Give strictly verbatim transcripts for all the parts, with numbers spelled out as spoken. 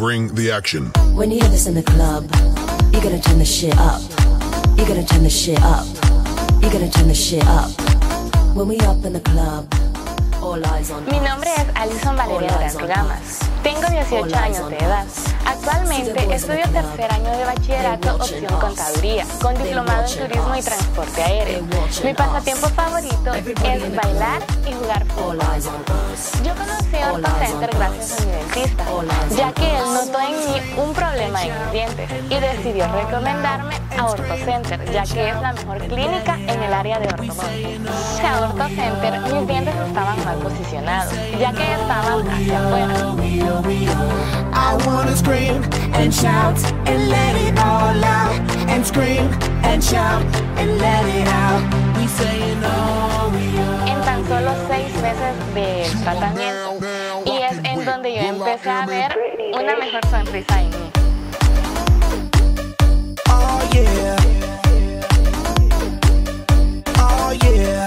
Bring the action. When you hear this in the club, you gotta turn the shit up. You gotta turn the shit up. You gotta turn the shit up. When we up in the club, all eyes on us. Mi nombre es Alison Valeria Durán Rugamas. Tengo dieciocho años de edad. Actualmente estudio tercer año de bachillerato opción contaduría, con diplomado en turismo y transporte aéreo. Mi pasatiempo favorito es bailar y jugar fútbol. Yo conocí a OrtoCenter gracias a mi dentista, ya que él notó en mí un problema en mis dientes y decidió recomendarme a OrtoCenter, ya que es la mejor clínica en el área de ortodoncia. A OrtoCenter mis dientes estaban mal posicionados, ya que estaban hacia afuera. I wanna scream and shout and let it all out. And scream and shout and let it out. We say no, we are. En tan solo seis meses del tratamiento, y es en donde yo empecé a ver una mejor sonrisa en mí. Oh yeah. Oh yeah.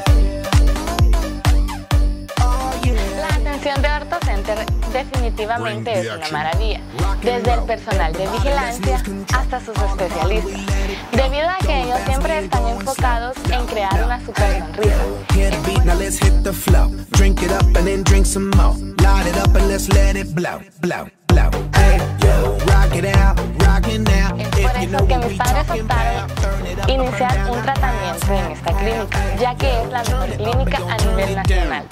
La atención de OrtoCenter definitivamente es una maravilla, desde el personal de vigilancia hasta sus especialistas, debido a que ellos siempre están enfocados en crear una super sonrisa. Es por eso que mis padres optaron iniciar un tratamiento en esta clínica, ya que es la mejor clínica a nivel nacional.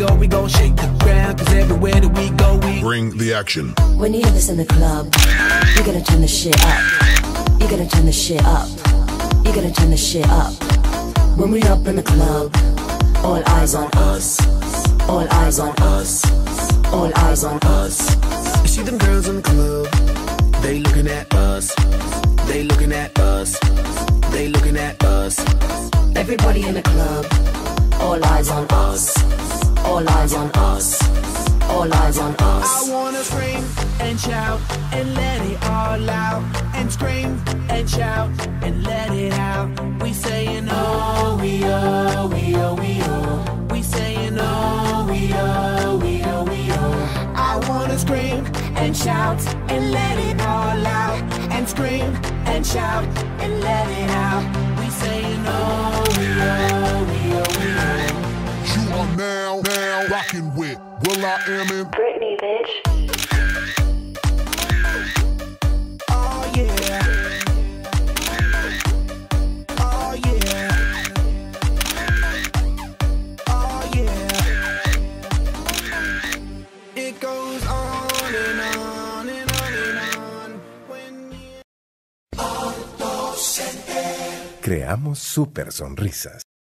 Bring the action. When you hear this in the club, you gotta turn the shit up. You gotta turn the shit up. You gotta turn the shit up. When we up in the club, all eyes on us. All eyes on us. All eyes on us. You see them girls in the club, they looking at us. They looking at us. They looking at us. Everybody in the club, all eyes on us. All eyes on us. All eyes on us. I wanna scream and shout and let it all out. And scream and shout and let it out. We saying oh, we oh, we oh, we oh. We saying oh, we oh, we oh, we oh. I wanna scream and shout and let it all out. And scream and shout and let it out. We saying oh, we oh, we oh, we oh. You are now, now rocking with Will I Am in Britney, bitch. Oh yeah. Oh yeah. Oh yeah. It goes on and on and on and on when you... Creamos super sonrisas.